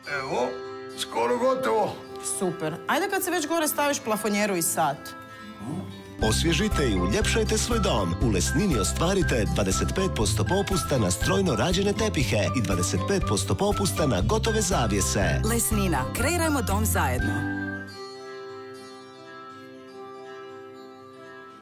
Evo, skoro gotovo. Super. Ajde kad se već gore staviš plafonjeru i sat. Osvježite i uljepšajte svoj dom. U Lesnini ostvarite 25% popusta na strojno rađene tepihe i 25% popusta na gotove zavjese. Lesnina, kreirajmo dom zajedno.